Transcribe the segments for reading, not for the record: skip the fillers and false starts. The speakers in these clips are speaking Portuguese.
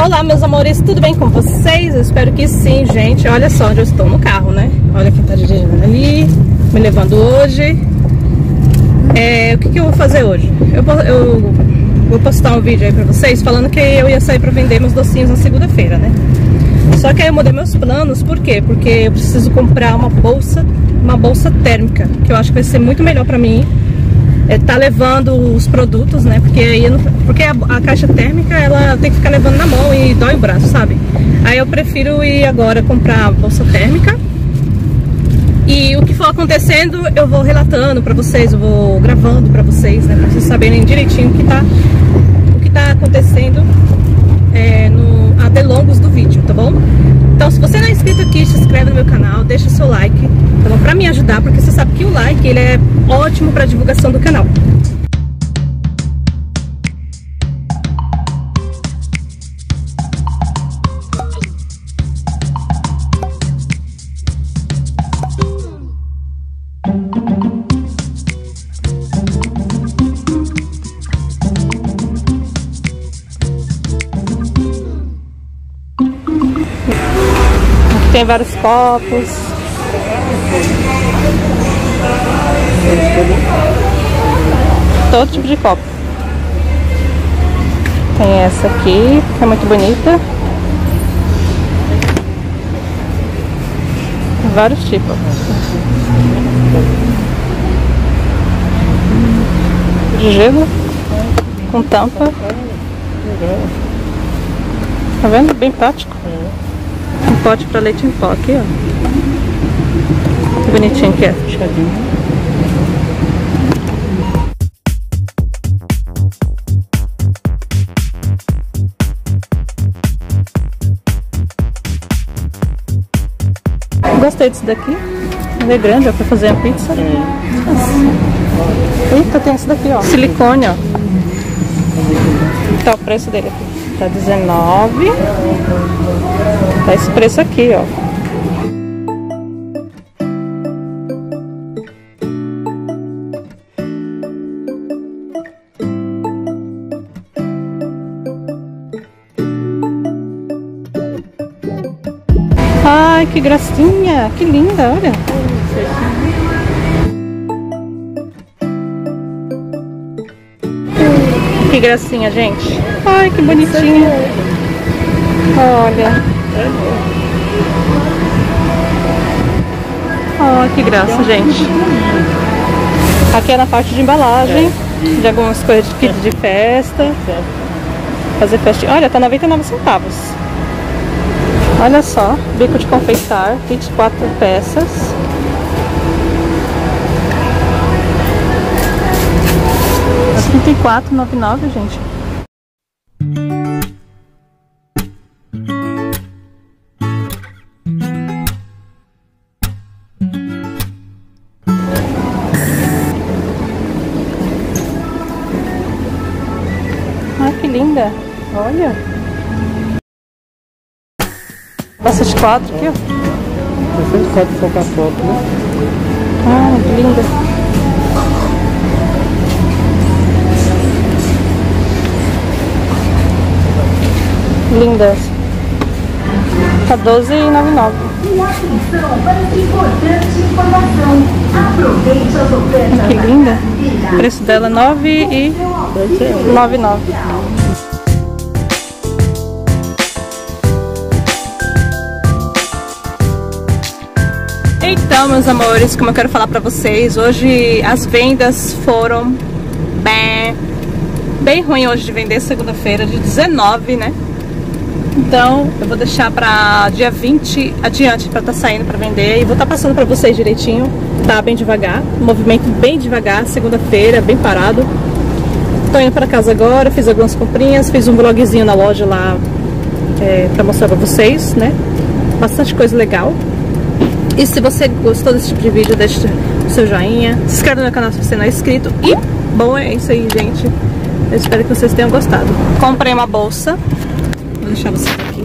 Olá, meus amores, tudo bem com vocês? Eu espero que sim, gente. Olha só onde eu estou, no carro, né? Olha quem tá dirigindo ali, me levando hoje. O que eu vou fazer hoje? Eu vou postar um vídeo aí pra vocês falando que eu ia sair pra vender meus docinhos na segunda-feira, né? Só que aí eu mudei meus planos. Por quê? Porque eu preciso comprar uma bolsa térmica, que eu acho que vai ser muito melhor pra mim. Tá levando os produtos, né? Porque a caixa térmica, ela tem que ficar levando na mão e dói o braço, sabe? Aí eu prefiro ir agora comprar a bolsa térmica. E o que for acontecendo, eu vou relatando pra vocês, eu vou gravando pra vocês, né? Pra vocês saberem direitinho o que tá acontecendo a delongos do vídeo, tá bom? Então, se você não é inscrito aqui, se inscreve no meu canal, deixa seu like, tá bom? Pra me ajudar, porque você sabe que o like, ele é ótimo pra divulgação do canal. Tem vários copos. Todo tipo de copo. Tem essa aqui, que é muito bonita. Vários tipos. De gelo. Com tampa. Tá vendo? Bem prático. Um pote para leite em pó aqui, ó. Que bonitinho que é. Gostei desse daqui. Ele é grande, ó, pra fazer a pizza. Eita, tem esse daqui, ó. Silicone, ó. Tá o preço dele aqui. Tá 19. Tá esse preço aqui, ó. Ai, que gracinha, que linda, olha. Que gracinha, gente. Ai, que bonitinha. Olha. Olha que graça, gente. Aqui é na parte de embalagem de algumas coisas de kit de festa. Fazer festinha. Olha, tá 99 centavos. Olha só, bico de confeitar, kit 4 peças. R$ 34,99, gente. Ai, que linda. Olha. Peça de 4 aqui, ó. 64 focar foto, né? Ah, que linda. Lindas. Tá R$12,99. Que linda. O preço dela é R$9,99. Então, meus amores, como eu quero falar pra vocês, hoje as vendas foram bem ruim hoje de vender, segunda-feira, de 19, né? Então, eu vou deixar pra dia 20 adiante pra tá saindo pra vender. E vou tá passando pra vocês direitinho, tá? Bem devagar, movimento bem devagar, segunda-feira, bem parado. Tô indo pra casa agora, fiz algumas comprinhas, fiz um vlogzinho na loja lá pra mostrar pra vocês, né? Bastante coisa legal. E se você gostou desse tipo de vídeo, deixa o seu joinha, se inscreve no meu canal se você não é inscrito. E, bom, é isso aí, gente. Eu espero que vocês tenham gostado. Comprei uma bolsa. Vou deixar vocês aqui.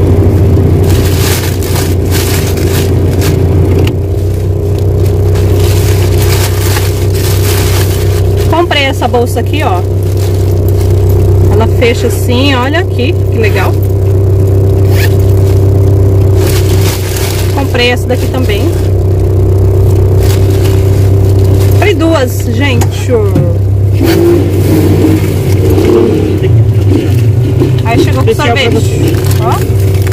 Comprei essa bolsa aqui, ó. Ela fecha assim, olha aqui, que legal. comprei essa daqui também. Comprei duas, gente. Aí chegou com sorvete. Ó.